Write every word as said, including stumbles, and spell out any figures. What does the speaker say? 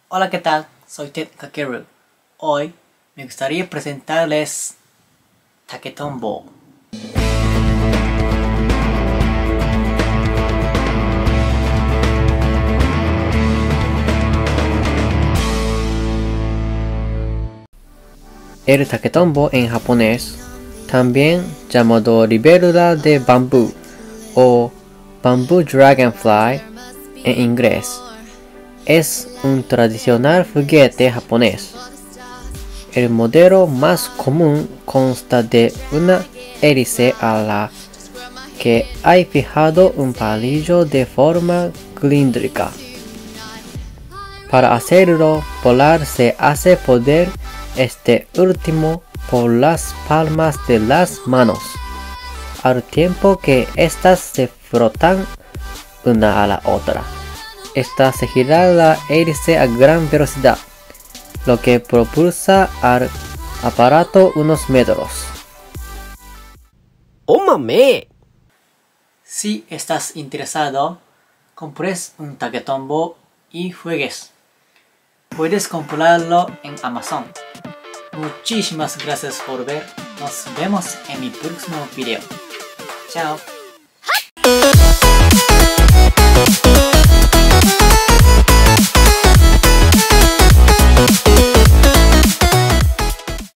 Hola, ¿qué tal? Soy Ted Kakeru. Hoy me gustaría presentarles Taketombo. El taketombo en japonés, también llamado libélula de bambú o bamboo dragonfly en inglés, es un tradicional juguete japonés. El modelo más común consta de una hélice a la que hay fijado un palillo de forma cilíndrica. Para hacerlo volar se hace poder este último por las palmas de las manos, al tiempo que éstas se frotan una a la otra. Esta se gira la hélice a gran velocidad, lo que propulsa al aparato unos metros. ¡Oh, mame! Si estás interesado, compres un taketombo y juegues. Puedes comprarlo en Amazon. Muchísimas gracias por ver. Nos vemos en mi próximo video. Chao.